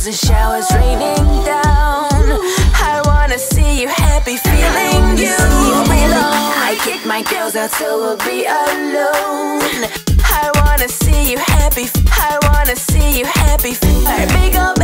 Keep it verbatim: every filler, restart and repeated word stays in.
rainbows and showers raining down. I wanna see you happy, feeling you belong. I kick my girls out so we'll be alone. I wanna see you happy, I wanna see you happy. Heart me go back.